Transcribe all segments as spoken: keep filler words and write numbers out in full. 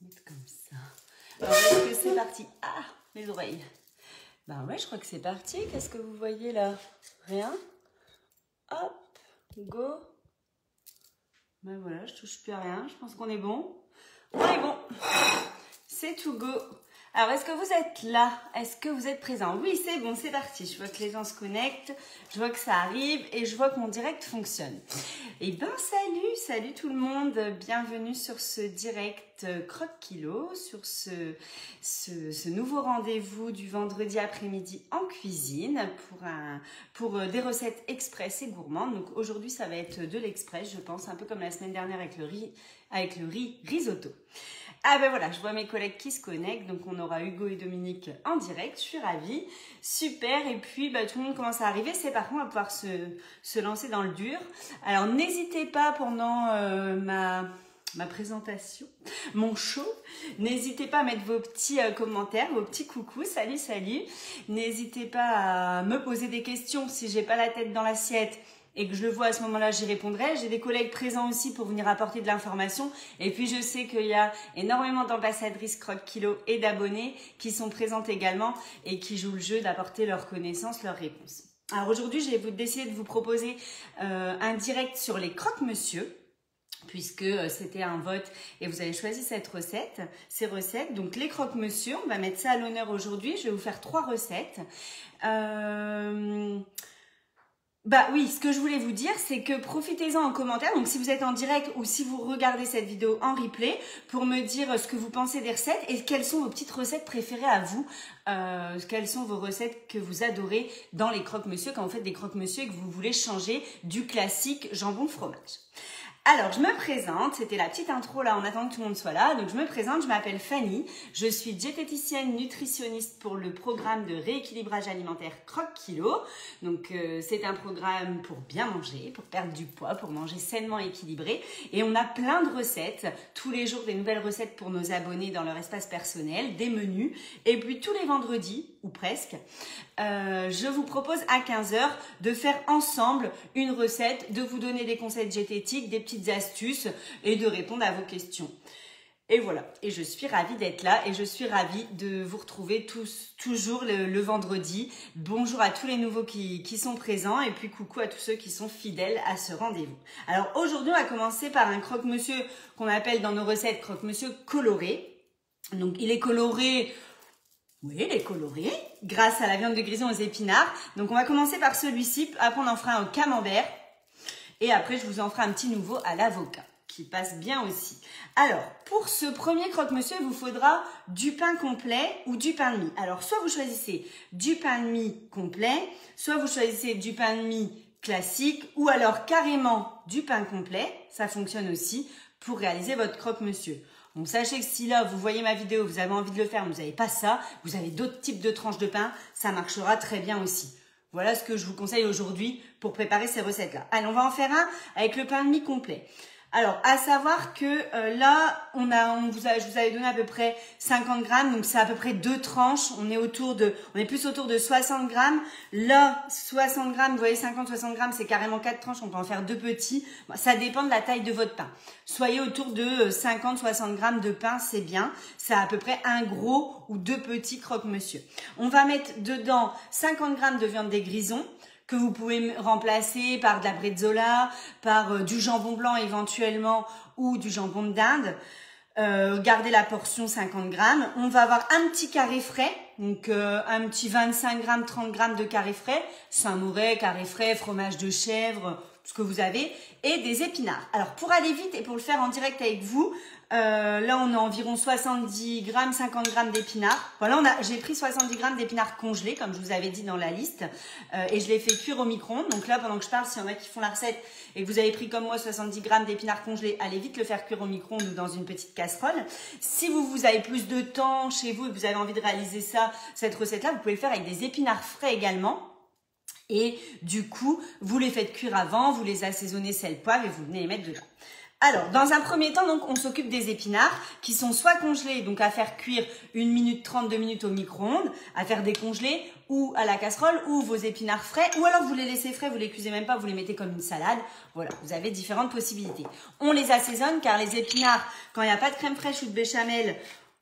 mettre comme ça. Alors, est-ce que c'est parti? Ah, mes oreilles. Ben ouais, je crois que c'est parti. Qu'est-ce que vous voyez là? Rien. Hop, go. Ben voilà, je touche plus à rien. Je pense qu'on est bon. On est bon. C'est to go. Alors, est-ce que vous êtes là? Est-ce que vous êtes présent? Oui, c'est bon, c'est parti. Je vois que les gens se connectent, je vois que ça arrive et je vois que mon direct fonctionne. Eh bien, salut, salut tout le monde. Bienvenue sur ce direct Croque Kilo, sur ce, ce, ce nouveau rendez-vous du vendredi après-midi en cuisine pour, un, pour des recettes express et gourmandes. Donc aujourd'hui, ça va être de l'express, je pense, un peu comme la semaine dernière avec le riz, avec le riz risotto. Ah ben voilà, je vois mes collègues qui se connectent, donc on aura Hugo et Dominique en direct, je suis ravie, super, et puis bah, tout le monde commence à arriver, c'est par contre on va pouvoir se, se lancer dans le dur. Alors n'hésitez pas pendant euh, ma, ma présentation, mon show, n'hésitez pas à mettre vos petits euh, commentaires, vos petits coucous, salut salut, n'hésitez pas à me poser des questions si j'ai pas la tête dans l'assiette, et que je le vois à ce moment-là, j'y répondrai. J'ai des collègues présents aussi pour venir apporter de l'information. Et puis, je sais qu'il y a énormément d'ambassadrices Croque Kilo et d'abonnés qui sont présentes également et qui jouent le jeu d'apporter leurs connaissances, leurs réponses. Alors aujourd'hui, j'ai décidé de vous proposer euh, un direct sur les croque-monsieur, puisque c'était un vote et vous avez choisi cette recette, ces recettes. Donc les croque-monsieur, on va mettre ça à l'honneur aujourd'hui. Je vais vous faire trois recettes. Euh... Bah oui, ce que je voulais vous dire, c'est que profitez-en en commentaire. Donc si vous êtes en direct ou si vous regardez cette vidéo en replay, pour me dire ce que vous pensez des recettes et quelles sont vos petites recettes préférées à vous. Euh, quelles sont vos recettes que vous adorez dans les croque-monsieur quand vous faites des croque-monsieur et que vous voulez changer du classique jambon fromage. Alors, je me présente, c'était la petite intro là, en attendant que tout le monde soit là. Donc, je me présente, je m'appelle Fanny, je suis diététicienne nutritionniste pour le programme de rééquilibrage alimentaire Croque Kilo. Donc, euh, c'est un programme pour bien manger, pour perdre du poids, pour manger sainement équilibré. Et on a plein de recettes, tous les jours des nouvelles recettes pour nos abonnés dans leur espace personnel, des menus. Et puis, tous les vendredis, ou presque, euh, je vous propose à quinze heures de faire ensemble une recette, de vous donner des conseils diététiques, des petites astuces et de répondre à vos questions. Et voilà, et je suis ravie d'être là et je suis ravie de vous retrouver tous, toujours le, le vendredi. Bonjour à tous les nouveaux qui, qui sont présents et puis coucou à tous ceux qui sont fidèles à ce rendez-vous. Alors aujourd'hui, on va commencer par un croque-monsieur qu'on appelle dans nos recettes croque-monsieur coloré. Donc il est coloré... Oui, il est coloré grâce à la viande de grison aux épinards. Donc, on va commencer par celui-ci. Après, on en fera un au camembert. Et après, je vous en ferai un petit nouveau à l'avocat qui passe bien aussi. Alors, pour ce premier croque-monsieur, il vous faudra du pain complet ou du pain de mie. Alors, soit vous choisissez du pain de mie complet, soit vous choisissez du pain de mie classique ou alors carrément du pain complet. Ça fonctionne aussi pour réaliser votre croque-monsieur. Donc, sachez que si là, vous voyez ma vidéo, vous avez envie de le faire, mais vous n'avez pas ça, vous avez d'autres types de tranches de pain, ça marchera très bien aussi. Voilà ce que je vous conseille aujourd'hui pour préparer ces recettes-là. Allez, on va en faire un avec le pain de mie complet. Alors, à savoir que euh, là, on a, on vous a, je vous avais donné à peu près cinquante grammes, donc c'est à peu près deux tranches. On est autour de, on est plus autour de soixante grammes. Là, soixante grammes, vous voyez, cinquante, soixante grammes, c'est carrément quatre tranches. On peut en faire deux petits. Bon, ça dépend de la taille de votre pain. Soyez autour de cinquante, soixante grammes de pain, c'est bien. C'est à peu près un gros ou deux petits croque-monsieur. On va mettre dedans cinquante grammes de viande des grisons, que vous pouvez remplacer par de la bresaola, par euh, du jambon blanc éventuellement ou du jambon d'Inde. Euh, gardez la portion cinquante grammes. On va avoir un petit carré frais, donc euh, un petit vingt-cinq grammes, trente grammes de carré frais, Saint-Maurais, carré frais, fromage de chèvre, ce que vous avez, et des épinards. Alors pour aller vite et pour le faire en direct avec vous, euh, là on a environ soixante-dix grammes, cinquante grammes d'épinards. Voilà, on a, j'ai pris soixante-dix grammes d'épinards congelés, comme je vous avais dit dans la liste, euh, et je les fais cuire au micro-ondes. Donc là, pendant que je parle, s'il y en a qui font la recette et que vous avez pris comme moi soixante-dix grammes d'épinards congelés, allez vite le faire cuire au micro-ondes ou dans une petite casserole. Si vous, vous avez plus de temps chez vous et que vous avez envie de réaliser ça, cette recette-là, vous pouvez le faire avec des épinards frais également. Et du coup, vous les faites cuire avant, vous les assaisonnez sel, poivre et vous venez les mettre dedans. Alors, dans un premier temps, donc, on s'occupe des épinards qui sont soit congelés, donc à faire cuire une minute trente, deux minutes au micro-ondes, à faire décongeler, ou à la casserole, ou vos épinards frais, ou alors vous les laissez frais, vous les cuisez même pas, vous les mettez comme une salade. Voilà, vous avez différentes possibilités. On les assaisonne car les épinards, quand il n'y a pas de crème fraîche ou de béchamel,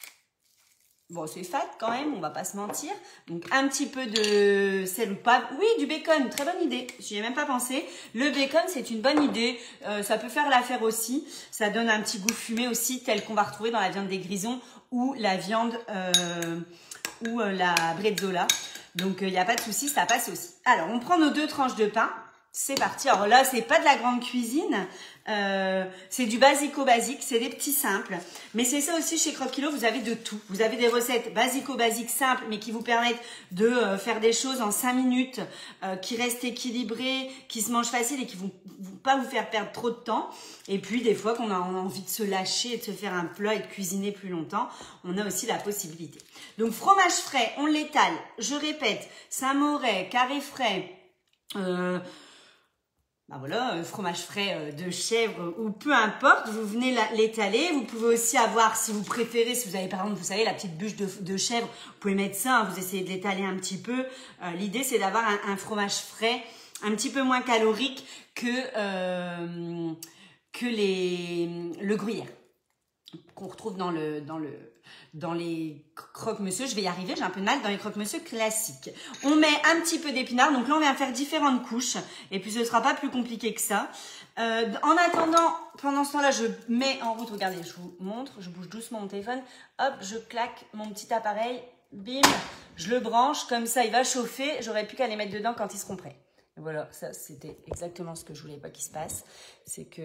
bon, c'est fat quand même, on va pas se mentir. Donc, un petit peu de sel ou pas. Oui, du bacon, très bonne idée. J'y ai même pas pensé. Le bacon, c'est une bonne idée. Euh, ça peut faire l'affaire aussi. Ça donne un petit goût fumé aussi, tel qu'on va retrouver dans la viande des grisons ou la viande euh, ou euh, la brezola. Donc, il euh, n'y a pas de souci, ça passe aussi. Alors, on prend nos deux tranches de pain. C'est parti. Alors là, c'est pas de la grande cuisine. Euh, c'est du basico-basique, c'est des petits simples. Mais c'est ça aussi chez Croque Kilo, vous avez de tout. Vous avez des recettes basico-basiques simples, mais qui vous permettent de euh, faire des choses en cinq minutes, euh, qui restent équilibrées, qui se mangent facile et qui vont, vont pas vous faire perdre trop de temps. Et puis, des fois qu'on a envie de se lâcher et de se faire un plat et de cuisiner plus longtemps, on a aussi la possibilité. Donc, fromage frais, on l'étale. Je répète, Saint-Maurey, carré frais, euh, ben voilà, fromage frais de chèvre ou peu importe, vous venez l'étaler. Vous pouvez aussi avoir, si vous préférez, si vous avez par exemple, vous savez, la petite bûche de, de chèvre, vous pouvez mettre ça, hein, vous essayez de l'étaler un petit peu. Euh, L'idée, c'est d'avoir un, un fromage frais un petit peu moins calorique que, euh, que les, le gruyère qu'on retrouve dans le... Dans le dans les croque-monsieur, je vais y arriver, j'ai un peu de mal, dans les croque-monsieur classiques. On met un petit peu d'épinards, donc là on vient faire différentes couches, et puis ce ne sera pas plus compliqué que ça. Euh, en attendant, pendant ce temps-là, je mets en route, regardez, je vous montre, je bouge doucement mon téléphone, hop, je claque mon petit appareil, bim, je le branche, comme ça il va chauffer, j'aurai plus qu'à les mettre dedans quand ils seront prêts. Et voilà, ça c'était exactement ce que je voulais pas qu'il se passe, c'est que...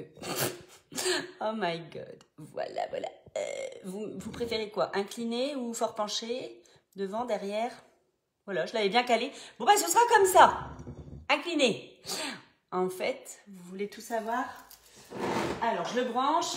oh my god, voilà, voilà. Euh, vous, vous préférez quoi? Incliné ou fort penché? Devant, derrière? Voilà, je l'avais bien calé. Bon, bah, ce sera comme ça. Incliné. En fait, vous voulez tout savoir? Alors, je le branche.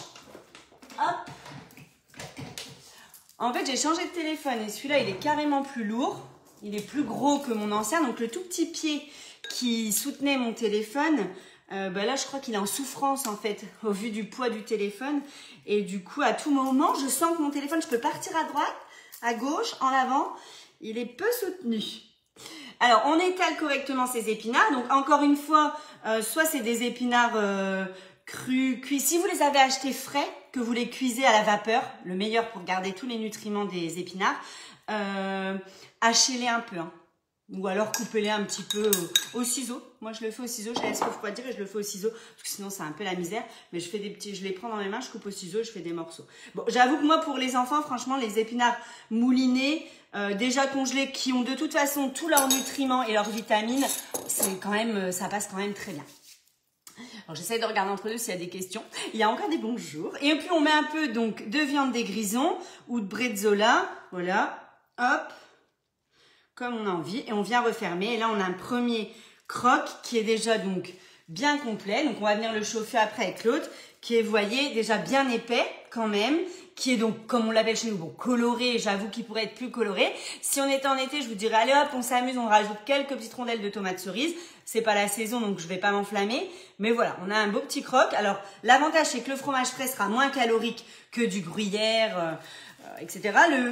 Hop. En fait, j'ai changé de téléphone et celui-là, il est carrément plus lourd. Il est plus gros que mon ancien. Donc, le tout petit pied qui soutenait mon téléphone... Euh, bah là, je crois qu'il est en souffrance, en fait, au vu du poids du téléphone. Et du coup, à tout moment, je sens que mon téléphone, je peux partir à droite, à gauche, en avant. Il est peu soutenu. Alors, on étale correctement ces épinards. Donc, encore une fois, euh, soit c'est des épinards euh, crus, cuits. Si vous les avez achetés frais, que vous les cuisez à la vapeur, le meilleur pour garder tous les nutriments des épinards, euh, hachez-les un peu, hein. Ou alors coupez-les un petit peu au, au ciseau. Moi, je le fais au ciseau. Je laisse refroidir et je le fais au ciseau. Parce que sinon, c'est un peu la misère. Mais je fais des petits, je les prends dans mes mains, je coupe au ciseau et je fais des morceaux. Bon, j'avoue que moi, pour les enfants, franchement, les épinards moulinés, euh, déjà congelés, qui ont de toute façon tous leurs nutriments et leurs vitamines, c'est quand même, ça passe quand même très bien. Alors, j'essaie de regarder entre deux s'il y a des questions. Il y a encore des bonjours. Et puis, on met un peu donc de viande des grisons ou de brezola. Voilà. Hop. Comme on a envie, et on vient refermer. Et là, on a un premier croque qui est déjà donc bien complet. Donc, on va venir le chauffer après avec l'autre, qui est, vous voyez, déjà bien épais quand même, qui est donc, comme on l'appelle chez nous, bon, coloré. J'avoue qu'il pourrait être plus coloré. Si on était en été, je vous dirais, allez hop, on s'amuse, on rajoute quelques petites rondelles de tomates cerises. C'est pas la saison, donc je vais pas m'enflammer. Mais voilà, on a un beau petit croque. Alors, l'avantage, c'est que le fromage frais sera moins calorique que du gruyère, euh, et cetera. Le,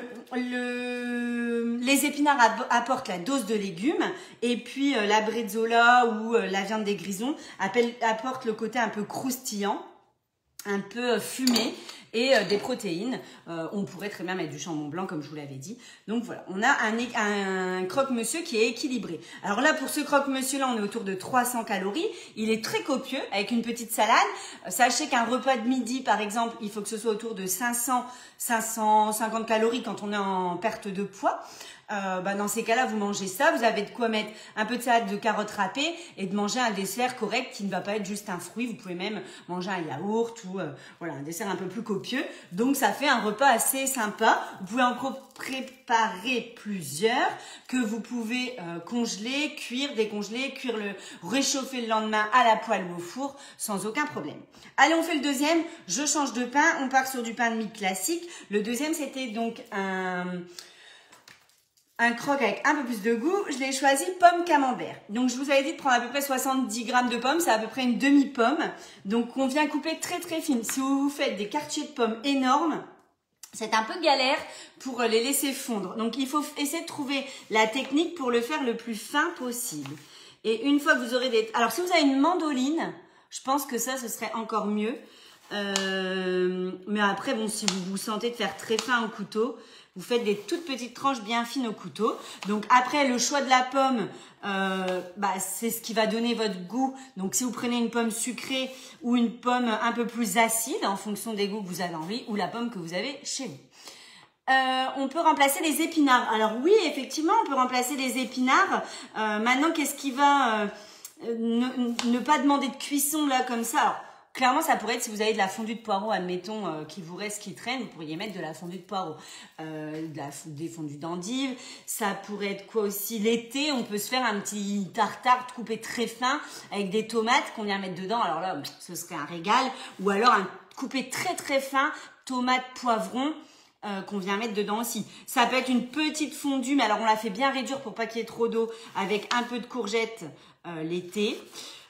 le, les épinards apportent la dose de légumes et puis euh, la brezola ou euh, la viande des grisons appelle, apporte le côté un peu croustillant, un peu euh, fumé et euh, des protéines. Euh, on pourrait très bien mettre du jambon blanc comme je vous l'avais dit. Donc voilà, on a un, un croque-monsieur qui est équilibré. Alors là, pour ce croque-monsieur là, on est autour de trois cents calories. Il est très copieux avec une petite salade. Euh, sachez qu'un repas de midi, par exemple, il faut que ce soit autour de cinq cents, cinq cent cinquante calories quand on est en perte de poids. Euh, bah dans ces cas-là, vous mangez ça, vous avez de quoi mettre un peu de salade de carottes râpées et de manger un dessert correct qui ne va pas être juste un fruit. Vous pouvez même manger un yaourt ou euh, voilà un dessert un peu plus copieux. Donc ça fait un repas assez sympa. Vous pouvez en préparer plusieurs que vous pouvez euh, congeler, cuire, décongeler, cuire le, réchauffer le lendemain à la poêle ou au four sans aucun problème. Allez, on fait le deuxième. Je change de pain. On part sur du pain de mie classique. Le deuxième, c'était donc un un croque avec un peu plus de goût, je l'ai choisi pomme camembert. Donc je vous avais dit de prendre à peu près soixante-dix grammes de pommes, c'est à peu près une demi-pomme. Donc on vient couper très très fine. Si vous faites des quartiers de pommes énormes, c'est un peu galère pour les laisser fondre. Donc il faut essayer de trouver la technique pour le faire le plus fin possible. Et une fois que vous aurez des... Alors si vous avez une mandoline, je pense que ça, ce serait encore mieux. Euh... Mais après, bon, si vous vous sentez de faire très fin au couteau, vous faites des toutes petites tranches bien fines au couteau. Donc après, le choix de la pomme, euh, bah, c'est ce qui va donner votre goût. Donc si vous prenez une pomme sucrée ou une pomme un peu plus acide, en fonction des goûts que vous avez envie, ou la pomme que vous avez chez vous. Euh, on peut remplacer les épinards. Alors oui, effectivement, on peut remplacer les épinards. Euh, maintenant, qu'est-ce qui va euh, ne, ne pas demander de cuisson là comme ça? Alors, clairement, ça pourrait être si vous avez de la fondue de poireaux, admettons, euh, qui vous reste, qui traîne, vous pourriez mettre de la fondue de poireaux, euh, de la, des fondues d'endives. Ça pourrait être quoi aussi? L'été, on peut se faire un petit tartare coupé très fin avec des tomates qu'on vient mettre dedans. Alors là, ce serait un régal. Ou alors un coupé très très fin, tomates, poivrons. Euh, qu'on vient mettre dedans aussi. Ça peut être une petite fondue, mais alors on la fait bien réduire pour pas qu'il y ait trop d'eau, avec un peu de courgettes euh, l'été.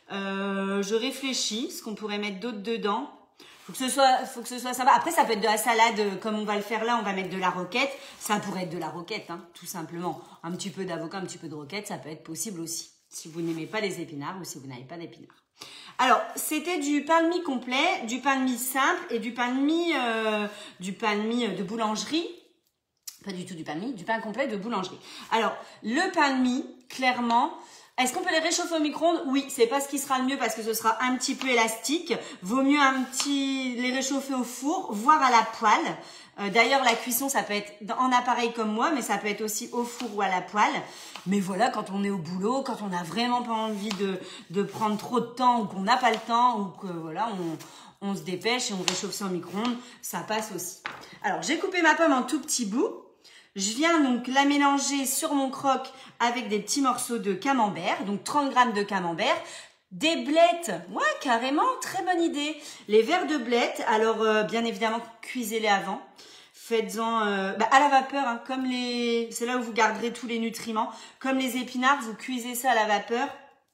Euh, je réfléchis, ce qu'on pourrait mettre d'autre dedans. Faut que ce soit, faut que ce soit sympa. Après, ça peut être de la salade, comme on va le faire là, on va mettre de la roquette. Ça pourrait être de la roquette, hein, tout simplement. Un petit peu d'avocat, un petit peu de roquette, ça peut être possible aussi. Si vous n'aimez pas les épinards ou si vous n'avez pas d'épinards. Alors, c'était du pain de mie complet, du pain de mie simple et du pain de mie, euh, du pain de mie de boulangerie. Pas du tout du pain de mie, du pain complet de boulangerie. Alors, le pain de mie, clairement, est-ce qu'on peut les réchauffer au micro-ondes? Oui, c'est pas ce qui sera le mieux parce que ce sera un petit peu élastique. Vaut mieux un petit les réchauffer au four, voire à la poêle. Euh, D'ailleurs, la cuisson, ça peut être en appareil comme moi, mais ça peut être aussi au four ou à la poêle. Mais voilà, quand on est au boulot, quand on n'a vraiment pas envie de, de prendre trop de temps ou qu'on n'a pas le temps ou que voilà, on, on se dépêche et on réchauffe ça au micro-ondes, ça passe aussi. Alors, j'ai coupé ma pomme en tout petits bouts. Je viens donc la mélanger sur mon croque avec des petits morceaux de camembert, donc trente grammes de camembert. Des blettes, ouais, carrément, très bonne idée. Les verres de blettes, alors euh, bien évidemment, cuisez-les avant. Faites-en euh, bah, à la vapeur, hein, comme les, c'est là où vous garderez tous les nutriments. Comme les épinards, vous cuisez ça à la vapeur.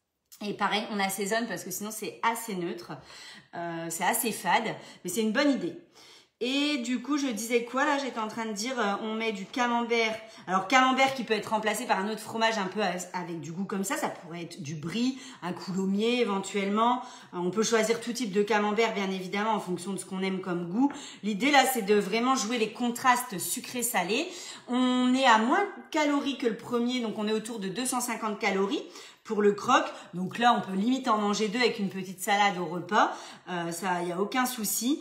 Et pareil, on assaisonne parce que sinon c'est assez neutre, euh, c'est assez fade, mais c'est une bonne idée. Et du coup, je disais quoi là? J'étais en train de dire, euh, on met du camembert. Alors, camembert qui peut être remplacé par un autre fromage un peu avec du goût comme ça. Ça pourrait être du brie, un coulommiers éventuellement. Euh, on peut choisir tout type de camembert, bien évidemment, en fonction de ce qu'on aime comme goût. L'idée là, c'est de vraiment jouer les contrastes sucré-salé. On est à moins calories que le premier, donc on est autour de deux cent cinquante calories. Pour le croque, donc là, on peut limite en manger deux avec une petite salade au repas. Euh, ça, il n'y a aucun souci.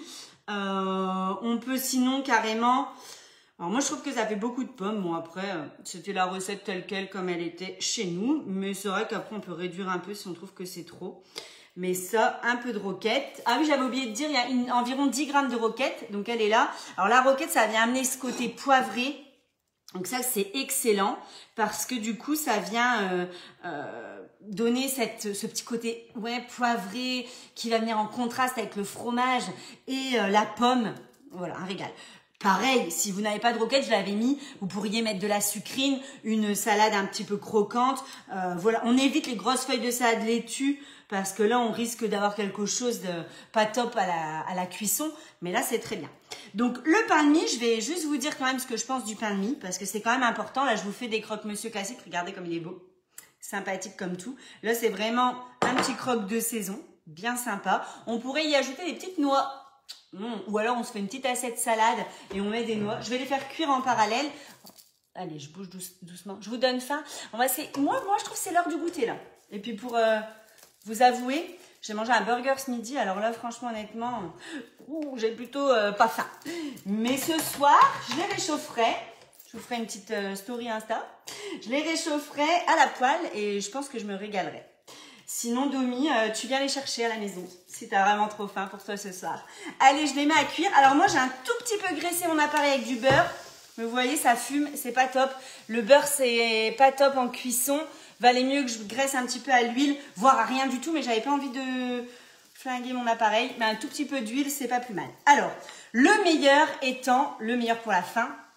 Euh, on peut sinon carrément... Alors moi je trouve que ça fait beaucoup de pommes. Bon après euh, c'était la recette telle quelle comme elle était chez nous. Mais c'est vrai qu'après on peut réduire un peu si on trouve que c'est trop. Mais ça, un peu de roquette. Ah oui, j'avais oublié de dire, il y a une, environ dix grammes de roquette. Donc elle est là. Alors la roquette, ça vient amener ce côté poivré. Donc ça c'est excellent parce que du coup ça vient euh, euh, donner cette, ce petit côté ouais, poivré qui va venir en contraste avec le fromage et euh, la pomme. Voilà, un régal. Pareil, si vous n'avez pas de roquette, je l'avais mis, vous pourriez mettre de la sucrine, une salade un petit peu croquante. Euh, voilà, on évite les grosses feuilles de salade laitue parce que là on risque d'avoir quelque chose de pas top à la, à la cuisson, mais là c'est très bien. Donc le pain de mie, je vais juste vous dire quand même ce que je pense du pain de mie parce que c'est quand même important. Là je vous fais des croque-monsieur classiques, regardez comme il est beau, sympathique comme tout. Là c'est vraiment un petit croque de saison, bien sympa. On pourrait y ajouter des petites noix. Mmh. Ou alors on se fait une petite assiette salade et on met des noix. Je vais les faire cuire en parallèle. Allez, je bouge douce, doucement. Je vous donne faim. On va moi, moi, je trouve que c'est l'heure du goûter là. Et puis pour euh, vous avouer, j'ai mangé un burger ce midi. Alors là, franchement, honnêtement, j'ai plutôt euh, pas faim. Mais ce soir, je les réchaufferai. Je vous ferai une petite euh, story Insta. Je les réchaufferai à la poêle et je pense que je me régalerai. Sinon, Domi, euh, tu viens les chercher à la maison, si tu as vraiment trop faim pour toi ce soir. Allez, je les mets à cuire. Alors moi, j'ai un tout petit peu graissé mon appareil avec du beurre. Mais vous voyez, ça fume, c'est pas top. Le beurre, c'est pas top en cuisson. Valait mieux que je graisse un petit peu à l'huile, voire à rien du tout. Mais j'avais pas envie de flinguer mon appareil. Mais un tout petit peu d'huile, c'est pas plus mal. Alors, le meilleur étant, le meilleur pour la fin,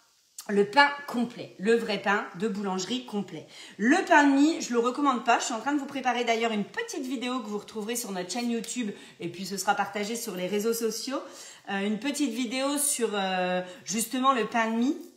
le pain complet, le vrai pain de boulangerie complet. Le pain de mie, je ne le recommande pas. Je suis en train de vous préparer d'ailleurs une petite vidéo que vous retrouverez sur notre chaîne YouTube et puis ce sera partagé sur les réseaux sociaux. Euh, une petite vidéo sur euh, justement le pain de mie.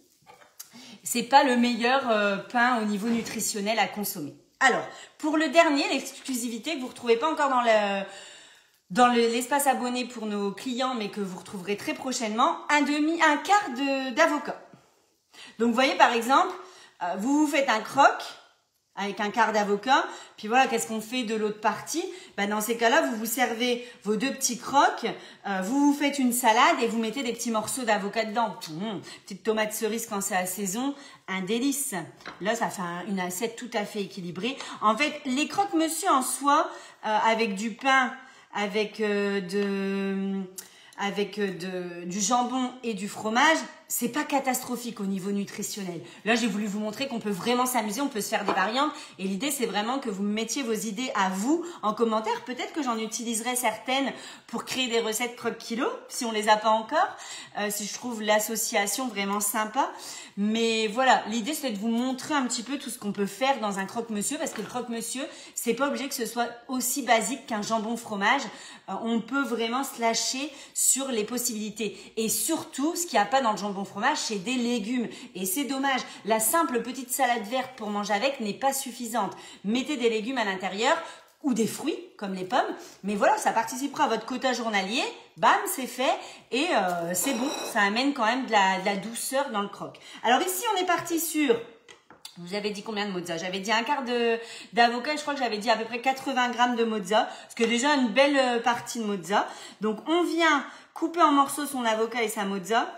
C'est pas le meilleur euh, pain au niveau nutritionnel à consommer. Alors, pour le dernier, l'exclusivité que vous ne retrouvez pas encore dans le... dans l'espace abonné pour nos clients, mais que vous retrouverez très prochainement, un demi, un quart de d'avocat. Donc, vous voyez, par exemple, euh, vous vous faites un croque avec un quart d'avocat, puis voilà, qu'est-ce qu'on fait de l'autre partie? Ben, dans ces cas-là, vous vous servez vos deux petits croques, euh, vous vous faites une salade et vous mettez des petits morceaux d'avocat dedans. Mmh, petite tomate cerise quand c'est à saison, un délice. Là, ça fait un, une assiette tout à fait équilibrée. En fait, les croque-monsieur en soi, euh, avec du pain, avec euh, de... avec de, du jambon et du fromage, c'est pas catastrophique au niveau nutritionnel. Là, j'ai voulu vous montrer qu'on peut vraiment s'amuser, on peut se faire des variantes. Et l'idée, c'est vraiment que vous mettiez vos idées à vous en commentaire. Peut-être que j'en utiliserai certaines pour créer des recettes croque-kilo, si on les a pas encore. Euh, si je trouve l'association vraiment sympa. Mais voilà, l'idée, c'est de vous montrer un petit peu tout ce qu'on peut faire dans un croque-monsieur. Parce que le croque-monsieur, c'est pas obligé que ce soit aussi basique qu'un jambon fromage. Euh, on peut vraiment se lâcher sur les possibilités. Et surtout, ce qu'il n'y a pas dans le jambon fromage, c'est des légumes. Et c'est dommage. La simple petite salade verte pour manger avec n'est pas suffisante. Mettez des légumes à l'intérieur ou des fruits, comme les pommes. Mais voilà, ça participera à votre quota journalier. Bam, c'est fait. Et euh, c'est bon. Ça amène quand même de la, de la douceur dans le croque. Alors ici, on est parti sur... Vous avez dit combien de mozza? J'avais dit un quart d'avocat, je crois que j'avais dit à peu près quatre-vingts grammes de mozza, ce qui est déjà une belle partie de mozza. Donc on vient couper en morceaux son avocat et sa mozza.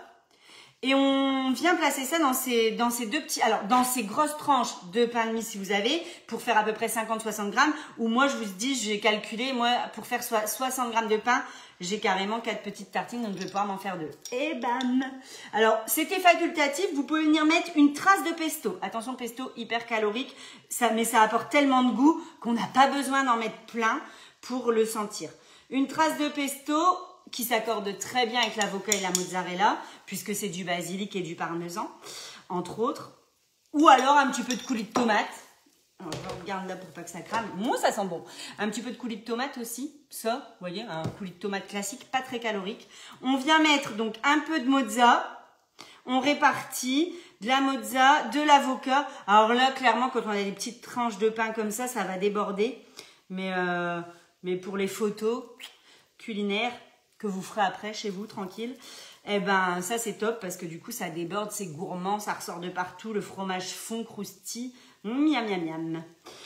Et on vient placer ça dans ces, dans ces deux petits, alors dans ces grosses tranches de pain de mie si vous avez, pour faire à peu près cinquante à soixante grammes, ou moi je vous dis, j'ai calculé, moi pour faire soixante grammes de pain, j'ai carrément quatre petites tartines, donc je vais pouvoir m'en faire deux. Et bam! Alors, c'était facultatif, vous pouvez venir mettre une trace de pesto. Attention, pesto hyper calorique, ça, mais ça apporte tellement de goût qu'on n'a pas besoin d'en mettre plein pour le sentir. Une trace de pesto qui s'accorde très bien avec l'avocat et la mozzarella, puisque c'est du basilic et du parmesan, entre autres. Ou alors un petit peu de coulis de tomate. Alors, je regarde là pour pas que ça crame. Moi, ça sent bon. Un petit peu de coulis de tomate aussi. Ça, vous voyez, un coulis de tomate classique, pas très calorique. On vient mettre donc un peu de mozza. On répartit de la mozza, de l'avocat. Alors là, clairement, quand on a des petites tranches de pain comme ça, ça va déborder. Mais, euh, mais pour les photos culinaires que vous ferez après chez vous, tranquille, eh ben ça c'est top parce que du coup ça déborde, c'est gourmand, ça ressort de partout, le fromage fond, croustille, miam miam miam.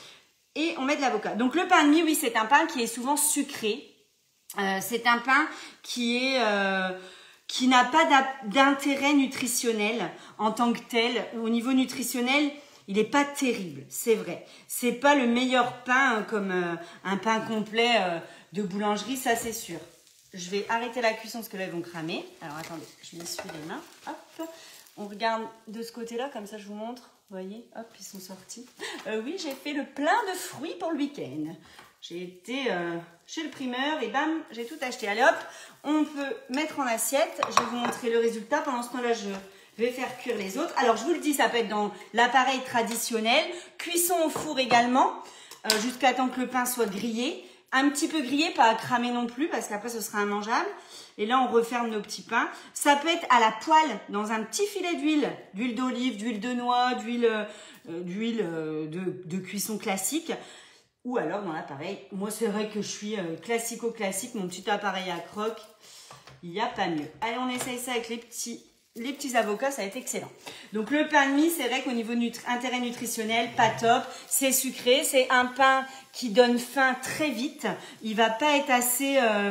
Et on met de l'avocat. Donc le pain de mie, oui, c'est un pain qui est souvent sucré. Euh, c'est un pain qui est euh, qui n'a pas d'intérêt nutritionnel en tant que tel. Au niveau nutritionnel, il n'est pas terrible, c'est vrai. C'est pas le meilleur pain comme euh, un pain complet euh, de boulangerie, ça c'est sûr. Je vais arrêter la cuisson parce que là, ils vont cramer. Alors, attendez, je m'essuie les mains. Hop, on regarde de ce côté-là, comme ça, je vous montre. Vous voyez, hop, ils sont sortis. Euh, oui, j'ai fait le plein de fruits pour le week-end. J'ai été euh, chez le primeur et bam, j'ai tout acheté. Allez, hop, on peut mettre en assiette. Je vais vous montrer le résultat. Pendant ce temps-là, je vais faire cuire les autres. Alors, je vous le dis, ça peut être dans l'appareil traditionnel. Cuisson au four également, euh, jusqu'à temps que le pain soit grillé. Un petit peu grillé, pas à cramer non plus, parce qu'après ce sera immangeable. Et là, on referme nos petits pains. Ça peut être à la poêle, dans un petit filet d'huile, d'huile d'olive, d'huile de noix, d'huile euh, d'huile euh, de, de cuisson classique. Ou alors dans l'appareil. Moi, c'est vrai que je suis euh, classico-classique, mon petit appareil à croque. Il n'y a pas mieux. Allez, on essaye ça avec les petits, les petits avocats, ça va être excellent. Donc le pain de mie, c'est vrai qu'au niveau nutri intérêt nutritionnel, pas top. C'est sucré, c'est un pain qui donne faim très vite. Il va pas être assez, euh,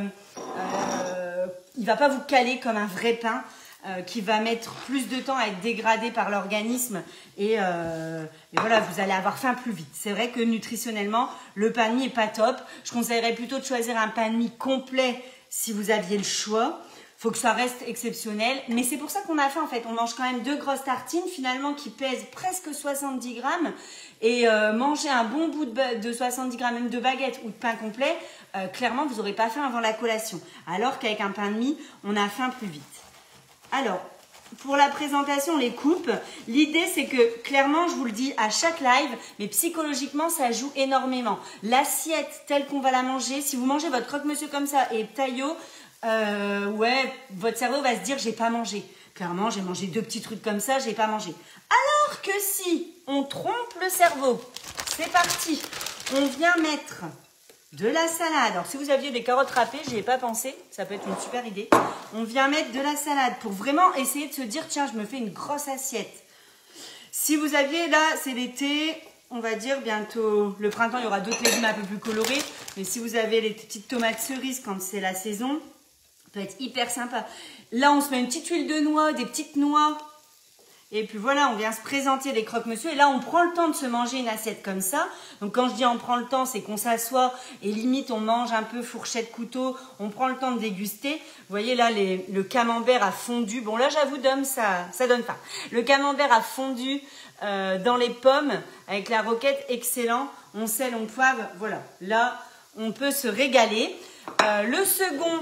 euh, il va pas vous caler comme un vrai pain euh, qui va mettre plus de temps à être dégradé par l'organisme et, euh, et voilà, vous allez avoir faim plus vite. C'est vrai que nutritionnellement, le pain de mie est pas top. Je conseillerais plutôt de choisir un pain de mie complet si vous aviez le choix. Faut que ça reste exceptionnel, mais c'est pour ça qu'on a faim en fait. On mange quand même deux grosses tartines finalement qui pèsent presque soixante-dix grammes et euh, manger un bon bout de, de soixante-dix grammes même de baguette ou de pain complet, euh, clairement vous n'aurez pas faim avant la collation. Alors qu'avec un pain de mie, on a faim plus vite. Alors, pour la présentation, on les coupe. L'idée, c'est que, clairement, je vous le dis à chaque live, mais psychologiquement, ça joue énormément. L'assiette telle qu'on va la manger, si vous mangez votre croque-monsieur comme ça et taillot, euh, ouais, votre cerveau va se dire, j'ai pas mangé. Clairement, j'ai mangé deux petits trucs comme ça, j'ai pas mangé. Alors que si on trompe le cerveau, c'est parti. On vient mettre de la salade. Alors, si vous aviez des carottes râpées, j'y ai pas pensé. Ça peut être une super idée. On vient mettre de la salade pour vraiment essayer de se dire, tiens, je me fais une grosse assiette. Si vous aviez, là, c'est l'été, on va dire bientôt, le printemps, il y aura d'autres légumes un peu plus colorés. Mais si vous avez les petites tomates cerises quand c'est la saison, ça peut être hyper sympa. Là, on se met une petite huile de noix, des petites noix. Et puis voilà, on vient se présenter des croque-monsieur. Et là, on prend le temps de se manger une assiette comme ça. Donc quand je dis on prend le temps, c'est qu'on s'assoit et limite on mange un peu fourchette, couteau. On prend le temps de déguster. Vous voyez là, les, le camembert a fondu. Bon là, j'avoue, Dom, ça ça donne pas. Le camembert a fondu euh, dans les pommes avec la roquette, excellent. On sel, on poivre. Voilà, là, on peut se régaler. Euh, le second...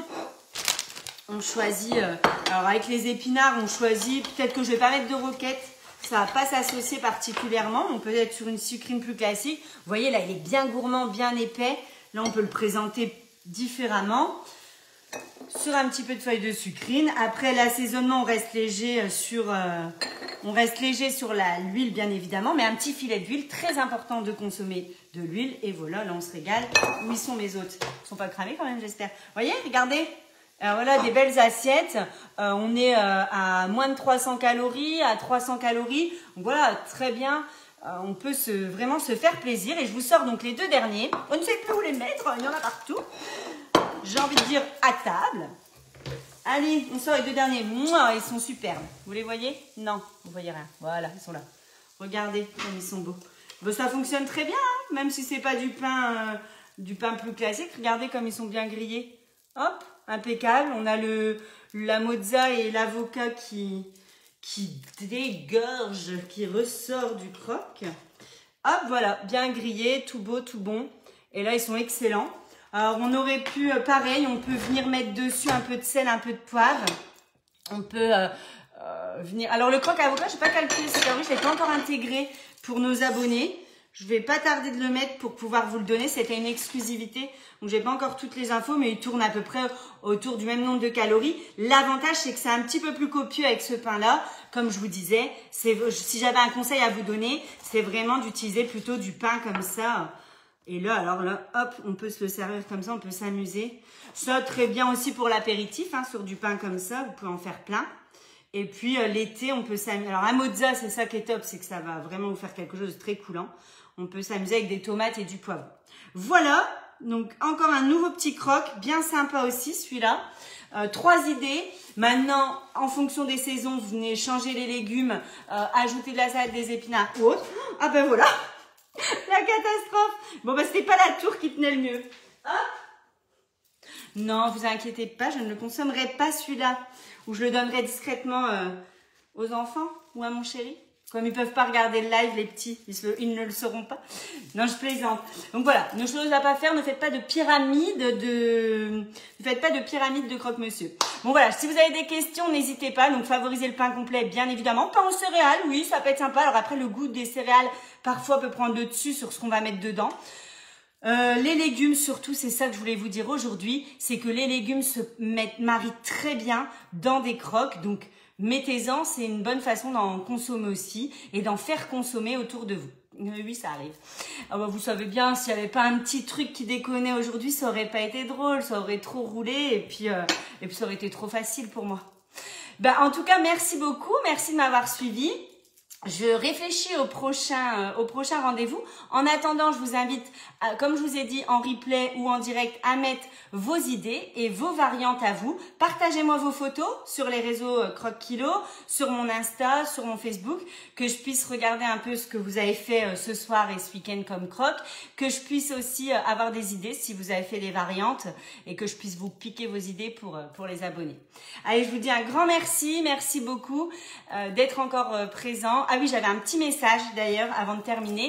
On choisit, euh, alors avec les épinards, on choisit, peut-être que je ne vais pas mettre de roquette, ça ne va pas s'associer particulièrement, on peut être sur une sucrine plus classique. Vous voyez là, il est bien gourmand, bien épais. Là, on peut le présenter différemment. Sur un petit peu de feuilles de sucrine. Après l'assaisonnement, on reste léger sur, euh, on reste léger sur l'huile, bien évidemment, mais un petit filet d'huile, très important de consommer de l'huile. Et voilà, là, on se régale. Où ils sont mes autres? Ils ne sont pas cramés quand même, j'espère. Vous voyez, regardez. Alors voilà, des belles assiettes. Euh, on est euh, à moins de trois cents calories, à trois cents calories. Donc voilà, très bien. Euh, on peut se, vraiment se faire plaisir. Et je vous sors donc les deux derniers. On ne sait plus où les mettre, il y en a partout. J'ai envie de dire à table. Allez, on sort les deux derniers. Mouah, ils sont superbes. Vous les voyez? Non, vous voyez rien. Voilà, ils sont là. Regardez comme ils sont beaux. Bon, ça fonctionne très bien, hein, même si c'est pas du pain, euh, du pain plus classique. Regardez comme ils sont bien grillés. Hop, impeccable. On a le, la mozza et l'avocat qui, qui dégorge, qui ressort du croque. Hop, voilà, bien grillé, tout beau, tout bon. Et là, ils sont excellents. Alors, on aurait pu, euh, pareil, on peut venir mettre dessus un peu de sel, un peu de poivre. On peut euh, euh, venir... Alors, le croque avocat, je n'ai pas calculé ces calories, je ne l'ai pas encore intégré pour nos abonnés. Je ne vais pas tarder de le mettre pour pouvoir vous le donner. C'était une exclusivité. Donc, je n'ai pas encore toutes les infos, mais il tourne à peu près autour du même nombre de calories. L'avantage, c'est que c'est un petit peu plus copieux avec ce pain-là. Comme je vous disais, si j'avais un conseil à vous donner, c'est vraiment d'utiliser plutôt du pain comme ça. Et là, alors là, hop, on peut se le servir comme ça, on peut s'amuser. Ça, très bien aussi pour l'apéritif, hein, sur du pain comme ça, vous pouvez en faire plein. Et puis, euh, l'été, on peut s'amuser. Alors, un mozza, c'est ça qui est top, c'est que ça va vraiment vous faire quelque chose de très coulant. On peut s'amuser avec des tomates et du poivron. Voilà, donc encore un nouveau petit croque, bien sympa aussi celui-là. Euh, trois idées. Maintenant, en fonction des saisons, vous venez changer les légumes, euh, ajouter de la salade, des épinards ou autre. Ah ben voilà, la catastrophe. Bon ben c'était pas la tour qui tenait le mieux. Hop. Non, vous inquiétez pas, je ne le consommerai pas celui-là. Ou je le donnerai discrètement euh, aux enfants ou à mon chéri. Comme ils ne peuvent pas regarder le live, les petits, ils, se, ils ne le sauront pas. Non, je plaisante. Donc voilà, nos choses à pas faire, ne faites pas de pyramide de, ne faites pas de pyramide de croque-monsieur. Bon voilà, si vous avez des questions, n'hésitez pas. Donc favorisez le pain complet, bien évidemment. Pain aux céréales, oui, ça peut être sympa. Alors après, le goût des céréales, parfois, peut prendre le dessus sur ce qu'on va mettre dedans. Euh, les légumes, surtout, c'est ça que je voulais vous dire aujourd'hui, c'est que les légumes se mettent, marient très bien dans des croques. Donc, mettez-en, c'est une bonne façon d'en consommer aussi et d'en faire consommer autour de vous. Oui, ça arrive. Ah bah, vous savez bien, s'il n'y avait pas un petit truc qui déconnait aujourd'hui, ça aurait pas été drôle, ça aurait trop roulé et puis, euh, et puis ça aurait été trop facile pour moi. Bah, en tout cas, merci beaucoup, merci de m'avoir suivi. Je réfléchis au prochain, euh, au prochain rendez-vous. En attendant, je vous invite, à, comme je vous ai dit, en replay ou en direct, à mettre vos idées et vos variantes à vous. Partagez-moi vos photos sur les réseaux euh, Croque Kilo, sur mon Insta, sur mon Facebook, que je puisse regarder un peu ce que vous avez fait euh, ce soir et ce week-end comme croque, que je puisse aussi euh, avoir des idées si vous avez fait des variantes et que je puisse vous piquer vos idées pour, euh, pour les abonnés. Allez, je vous dis un grand merci, merci beaucoup euh, d'être encore euh, présent. Ah oui, j'avais un petit message d'ailleurs avant de terminer.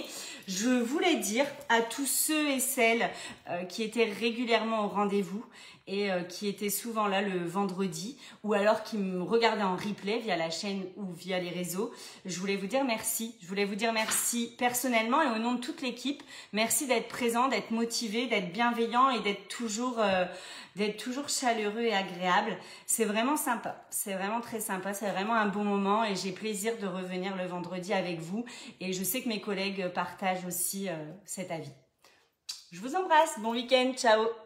Je voulais dire à tous ceux et celles euh, qui étaient régulièrement au rendez-vous et euh, qui étaient souvent là le vendredi ou alors qui me regardaient en replay via la chaîne ou via les réseaux, je voulais vous dire merci. Je voulais vous dire merci personnellement et au nom de toute l'équipe. Merci d'être présent, d'être motivé, d'être bienveillant et d'être toujours, euh, d'être toujours chaleureux et agréable. C'est vraiment sympa. C'est vraiment très sympa. C'est vraiment un bon moment et j'ai plaisir de revenir le vendredi avec vous. Et je sais que mes collègues partagent aussi euh, cet avis. Je vous embrasse. Bon week-end. Ciao.